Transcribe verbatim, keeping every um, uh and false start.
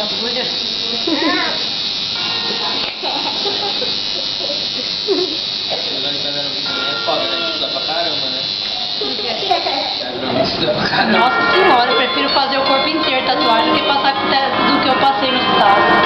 agulha. Nossa senhora, eu prefiro fazer o corpo inteiro tatuagem do que passar do que eu passei no estado.